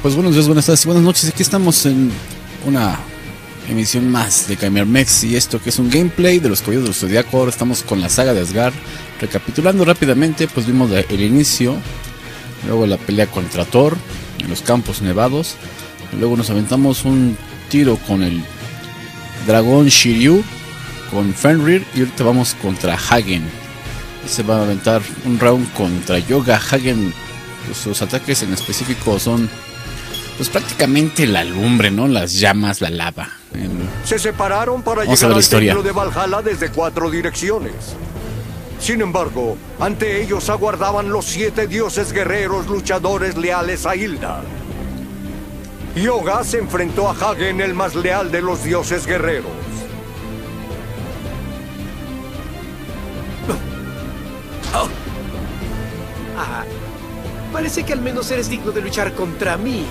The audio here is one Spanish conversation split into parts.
Pues buenos días, buenas tardes y buenas noches. Aquí estamos en una emisión más de Gamermex y esto que es un gameplay de los Caballeros del Zodiaco. Ahora estamos con la saga de Asgard. Recapitulando rápidamente, pues vimos el inicio, luego la pelea contra Thor en los campos nevados, y luego nos aventamos un tiro con el dragón Shiryu, con Fenrir, y ahorita vamos contra Hagen. Se va a aventar un round contra Yoga. Hagen, pues sus ataques en específico son pues prácticamente la lumbre, ¿no? Las llamas, la lava. Se separaron para Vamos a llegar ver la al historia templo de Valhalla desde 4 direcciones. Sin embargo, ante ellos aguardaban los 7 dioses guerreros luchadores leales a Hilda. Yoga se enfrentó a Hagen, el más leal de los dioses guerreros. Parece que al menos eres digno de luchar contra mí.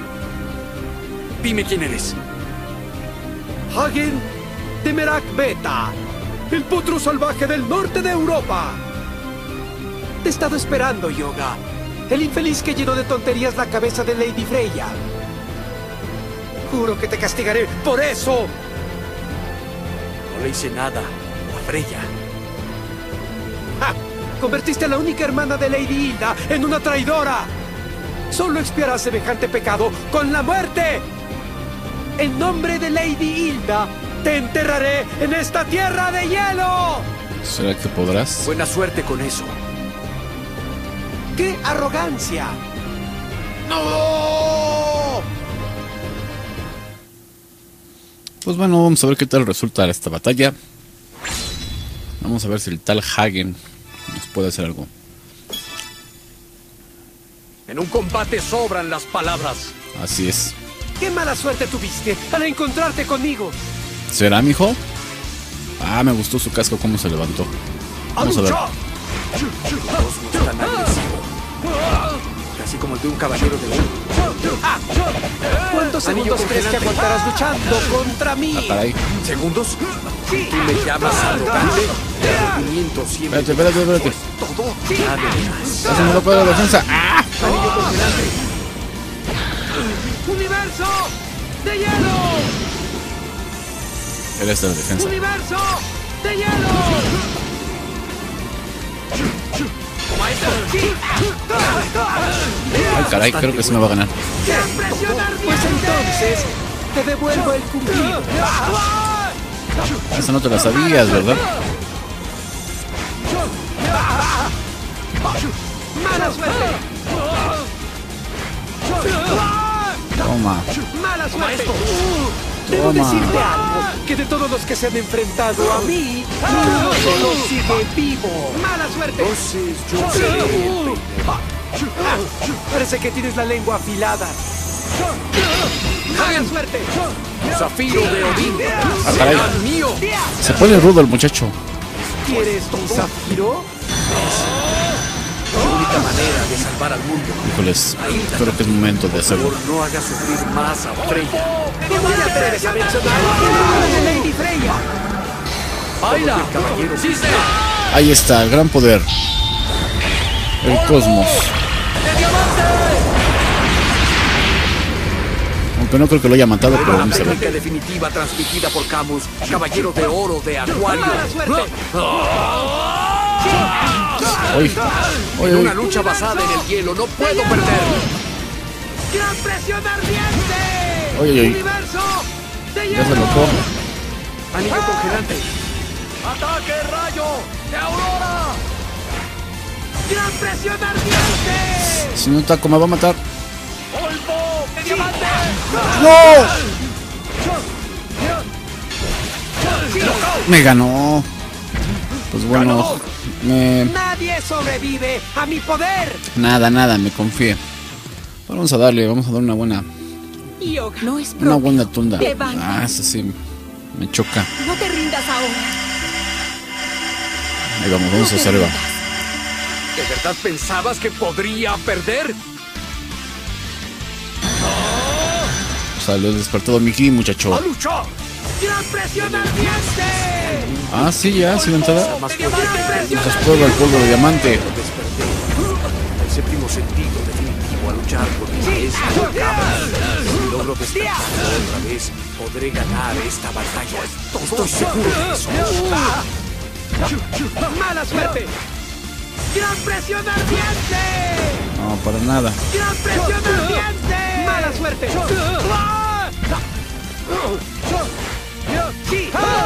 Dime quién eres. Hagen de Merak Beta, el potro salvaje del norte de Europa. Te he estado esperando, Yoga. El infeliz que llenó de tonterías la cabeza de Lady Freya. Juro que te castigaré por eso. No le hice nada a Freya. ¡Ja! Convertiste a la única hermana de Lady Hilda en una traidora. Solo expiarás semejante pecado con la muerte. En nombre de Lady Hilda, te enterraré en esta tierra de hielo. ¿Será que podrás? Buena suerte con eso. ¡Qué arrogancia! ¡No! Pues bueno, vamos a ver qué tal resulta esta batalla. Vamos a ver si el tal Hagen nos puede hacer algo. En un combate sobran las palabras. Así es. ¡Qué mala suerte tuviste al encontrarte conmigo! ¿Será, mijo? Ah, me gustó su casco, cómo se levantó. Vamos a ver. No es tan agresivo. Casi como el de un caballero de oro. ¿Cuántos segundos crees que aguantarás luchando contra mí? Ah, caray. ¿Segundos? ¿Tú me llamas arrogante? De movimiento siempre. Espérate. Todo. Además. Ya se me lo puede la defensa. ¡Ah! Anillo congelante. ¡Universo de hielo! Era esta la defensa. ¡Universo de hielo! Ay, caray, creo que se me va a ganar. Pues entonces te devuelvo el cumplido. Esa no te la sabías, ¿verdad? ¡Mala suerte! Toma. ¡Mala suerte! Debo decirte algo, que de todos los que se han enfrentado a mí, uno solo sigue vivo. ¡Mala suerte! Entonces yo seré el primero. Parece que tienes la lengua afilada. ¡Mala suerte! Zafiro de Odín. Ah, caray. Será mío. Se pone rudo el muchacho. ¿Quieres un zafiro? La única manera de salvar al mundo. Híjoles, creo que es momento de hacerlo. Por no haga sufrir más a Freya. ¿Cómo te atreves a mencionar a Lady Freya? ¡Baila! Caballero. ¡Sí será! Ahí está, el gran poder. El cosmos. Aunque no creo que lo haya matado, pero La vamos a ver. técnica definitiva transmitida por Camus, caballero de oro de Acuario. ¡Mala suerte! En una lucha basada en el hielo no puedo perder. ¡Gran presión ardiente! Oye. ¡Universo de Ya se hielo! enojó. Anillo congelante. ¡Ataque rayo de Aurora! ¡Gran presión ardiente! Si no, Taco me va a matar. ¡Polvo de diamante! ¡No! Me ganó. Pues bueno, ¡Nadie sobrevive a mi poder! nada, me confié. Vamos a dar una buena, Yoga, no es una buena tunda. Levántate. Ah, esa sí me choca. No te rindas ahora. Ahí vamos a hacer algo. ¿De verdad pensabas que podría perder? Salió despertado Mickey, muchacho. ¡A luchar! ¡Gran presión ardiente! Ah, sí, ya, sin entrada. Más ¡Gran presión Nos prueba el polvo de diamante. desperté. El séptimo sentido definitivo al luchar por mi cabeza. Si logro despertarlo otra vez, podré ganar esta batalla. Estoy seguro de eso. ¡Mala suerte! ¡Gran presión ardiente! No, para nada. ¡Gran presión ardiente! ¡Mala suerte! ¡Sí!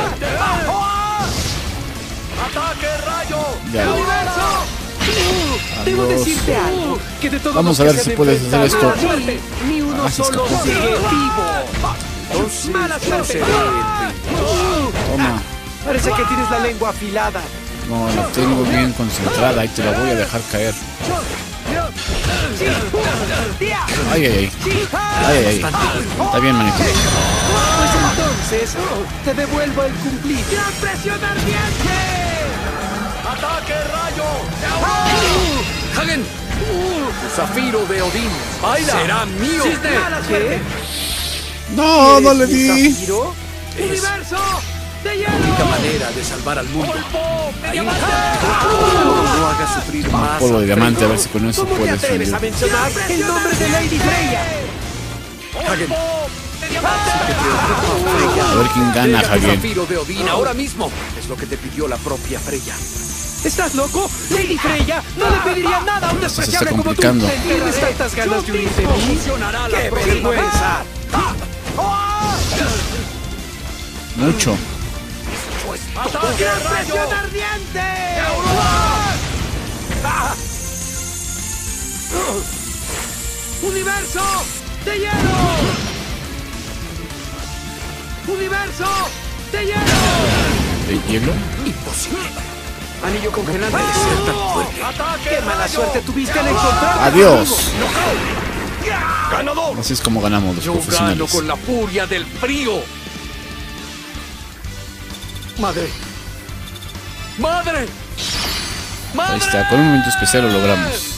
¡Ataque rayo! Ya. ¡Universo! Debo Adiós. decirte algo, que de todos Vamos los a que ver se si han puedes hacer enfrentado esto. a mí, ni uno Ah, se solo escapó. sigue vivo. Entonces, ¡Mala yo suerte! seré el Toma. Parece que tienes la lengua afilada. No, la tengo bien concentrada y te la voy a dejar caer. Ay, ay, ay. Ay, ay, ay. Está bien, manito. Pues entonces, te devuelvo el cumplido. ¡Gran presión ardiente! ¡Ataque rayo! Hagen, tu zafiro de Odín será mío. ¡Mala suerte! No, no le di. ¿Zafiro? ¡Universo! ¡De La hielo! única manera de salvar al mundo. Ahí, no hagas sufrir más. Polvo de al diamante, a ver traidor. si con eso ¿Cómo te puedes atreves salir. a mencionar el nombre de Lady Freya? Hagen, A ver quién gana, entrega tu Hagen. zafiro de Odín ahora mismo. Es lo que te pidió la propia Freya. ¿Estás loco? Lady Freya no le pediría nada a un Se está despreciable como tú. complicando. ¿Tienes tantas ganas de huir de mí? ¡Qué vergüenza! Mucho. ¡Gran presión ardiente! ¡Universo de hielo! ¡Universo de hielo! ¿De hielo? Imposible. Anillo congelante. Puede ser tan fuerte. ¡Qué mala suerte tuviste al encontrarte! Adiós. ¡Ganador! Así es como ganamos los Yo gano profesionales. con la furia del frío. Madre. Madre. Ahí Madre. está, con un momento especial lo logramos.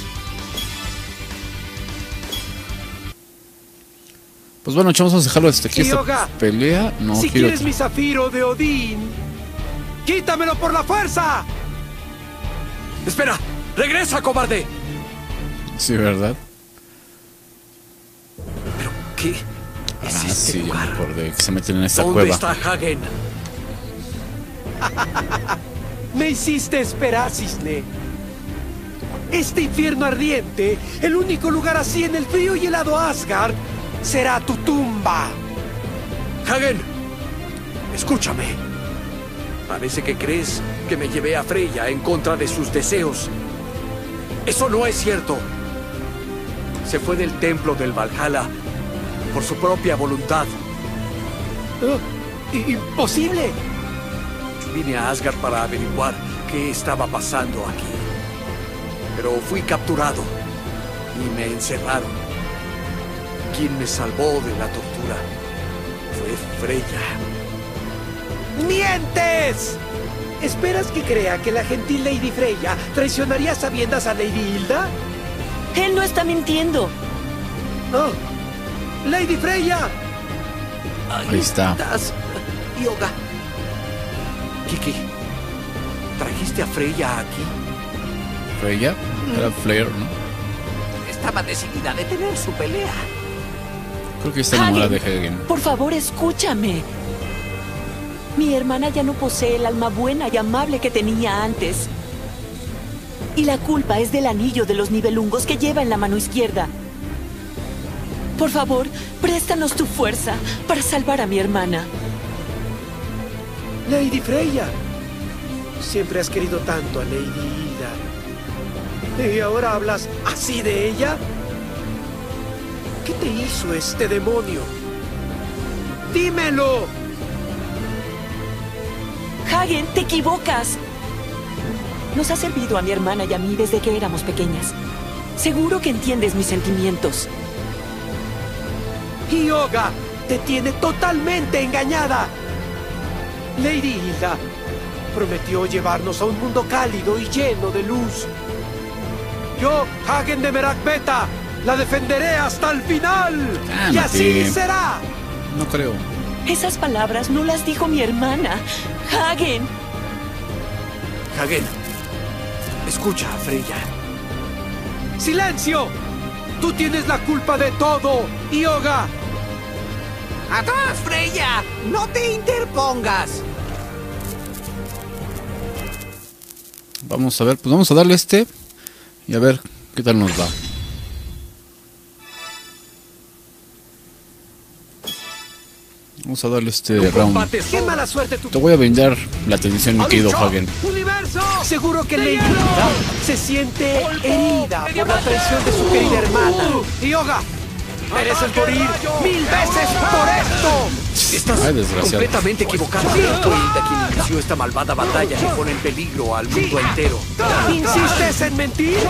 Pues bueno, chavos, vamos a dejarlo hasta aquí. Hyoga, Esta pelea. No si quiero. quieres mi zafiro de Odín, ¡quítamelo por la fuerza! Espera. Regresa, cobarde. Sí, ¿verdad? ¿Pero qué es Ah, este sí, ya me lugar? acordé que se meten en esta ¿Dónde cueva. está Hagen? Me hiciste esperar, Cisne. Este infierno ardiente, el único lugar así en el frío y helado Asgard, será tu tumba. Hagen, escúchame. Parece que crees que me llevé a Freya en contra de sus deseos. Eso no es cierto. Se fue del templo del Valhalla por su propia voluntad. ¡Imposible! Yo vine a Asgard para averiguar qué estaba pasando aquí. Pero fui capturado y me encerraron. Quien me salvó de la tortura fue Freya. ¡Mientes! ¿Esperas que crea que la gentil Lady Freya traicionaría a sabiendas a Lady Hilda? Él no está mintiendo. ¡Oh! ¡Lady Freya! Ahí está. ¿Estás, Hyoga? Kiki, ¿trajiste a Freya aquí? Freya. Era Flair, ¿no? Estaba decidida a detener su pelea. Creo que está enamorada de Hagen, Hagen. por favor, escúchame. Mi hermana ya no posee el alma buena y amable que tenía antes. Y la culpa es del anillo de los nivelungos que lleva en la mano izquierda. Por favor, préstanos tu fuerza para salvar a mi hermana. Lady Freya. Siempre has querido tanto a Lady Hilda. ¿Y ahora hablas así de ella? ¿Qué te hizo este demonio? ¡Dímelo! Hagen, te equivocas. Nos ha servido a mi hermana y a mí desde que éramos pequeñas. Seguro que entiendes mis sentimientos. Hyoga te tiene totalmente engañada. Lady Hilda prometió llevarnos a un mundo cálido y lleno de luz. Yo, Hagen de Merak Beta, la defenderé hasta el final. Y Cálmate. así será. No creo. Esas palabras no las dijo mi hermana. Hagen. Hagen, escucha a Freya. ¡Silencio! Tú tienes la culpa de todo, Hyuga. ¡Atrás, Freya! ¡No te interpongas! Vamos a ver, pues vamos a darle y a ver qué tal nos va. Vamos a darle round. ¡Qué mala suerte tu... Te voy a brindar la atención, mi querido Hagen. ¡Universo! Seguro que Lady Hilda se siente herida por la traición de su querida hermana. Hyuga, mereces morir 1000 veces por esto. Estás Ay, desgraciado. completamente equivocado. Fue Hilda quien inició esta malvada batalla que pone en peligro al mundo entero. ¿Insistes en mentir?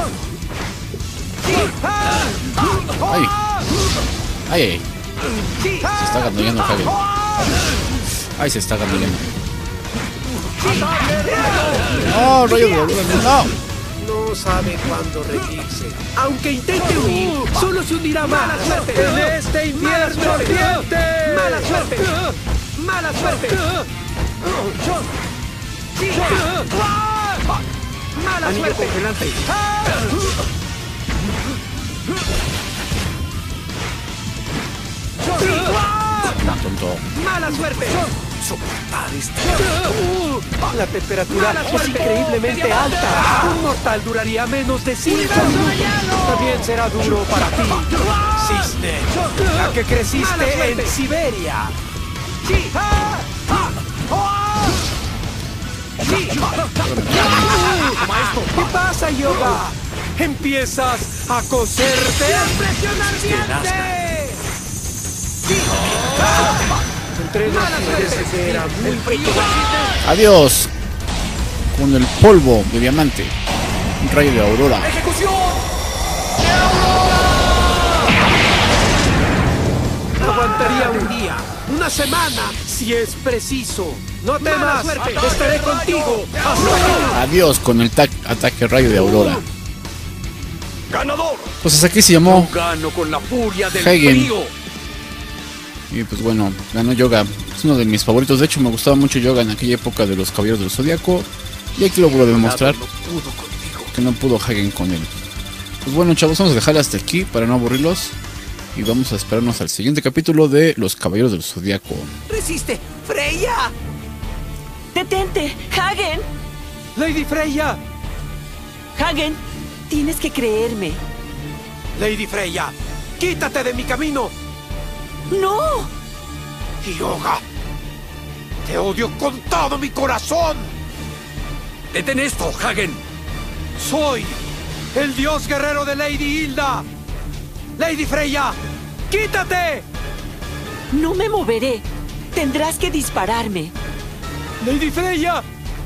Ay. Ay. Se está ganando Hagen. Ay, se está ganando. ¡Oh, rayo de Aurora! ¡No! No sabe cuándo rendirse. Aunque intente huir, solo se hundirá más en este invierno ardiente. ¡Mala suerte! ¡Mala suerte! ¡Mala Anillo suerte! congelante. No, tonto. ¡Mala suerte! Soportar este. La temperatura es increíblemente alta. Un mortal duraría menos de 5 minutos. También será duro para ti, cisne, ya que creciste en Siberia. ¿Qué pasa, Hyuga? ¿Empiezas a coserte? ¡Presión ardiente! Adiós. Con el polvo de diamante. Un rayo de aurora. Aguantaría un día, una semana, si es preciso. No temas, estaré contigo. Adiós con el ataque rayo de aurora. ¡Ganador! Pues hasta aquí se llamó Gano con la furia del Hagen. frío. Y pues bueno, ganó Yoga. Es uno de mis favoritos. De hecho, me gustaba mucho Yoga en aquella época de los Caballeros del Zodiaco. Y aquí lo vuelvo a demostrar No pudo contigo. que no pudo Hagen con él. Pues bueno, chavos, vamos a dejarle hasta aquí para no aburrirlos. Y vamos a esperarnos al siguiente capítulo de Los Caballeros del Zodiaco. ¡Resiste! ¡Freya! ¡Detente! ¡Hagen! Lady Freya, ¡Hagen! Tienes que creerme. Lady Freya, quítate de mi camino. ¡No! Hyuga, te odio con todo mi corazón. Detén esto, Hagen. Soy el dios guerrero de Lady Hilda. Lady Freya, quítate. No me moveré. Tendrás que dispararme. Lady Freya.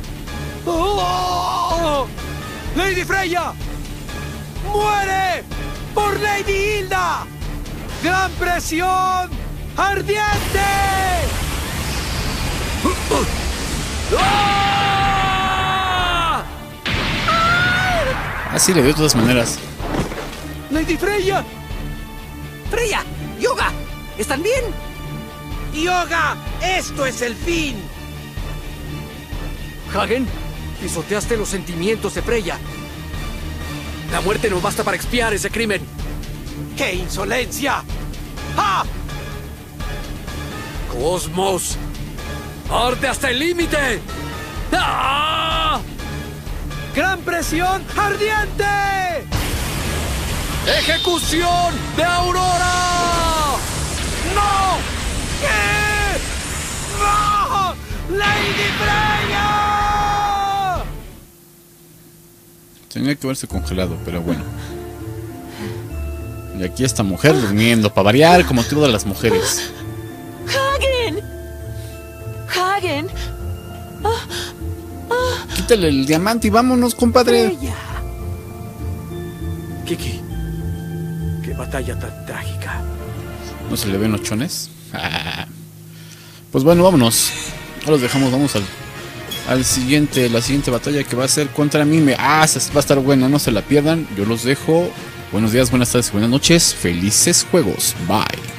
¡Oh! Lady Freya, muere por Lady Hilda. ¡Gran presión ardiente! Así le dio de todas maneras. Lady Freya. ¡Freya! ¡Hyuga! ¿Están bien? Hyuga, esto es el fin. Hagen, pisoteaste los sentimientos de Freya. La muerte no basta para expiar ese crimen. ¡Qué insolencia! ¡Ah! Cosmos, arde hasta el límite. ¡Ah! ¡Gran presión ardiente! ¡Ejecución de Aurora! ¡No! ¿Qué? ¡No! ¡Lady Freya! Tenía que haberse congelado, pero bueno. Y aquí esta mujer durmiendo, para variar, como todas las mujeres. ¡Hagen! ¡Hagen! Quítale el diamante y vámonos, compadre. Freya. Kiki, qué batalla tan trágica. ¿No se le ven los chones? Pues bueno, vámonos. Ahora los dejamos, vamos al siguiente, la siguiente batalla que va a ser contra Mime. Va a estar buena, no se la pierdan. Yo los dejo. Buenos días, buenas tardes y buenas noches. Felices juegos. Bye.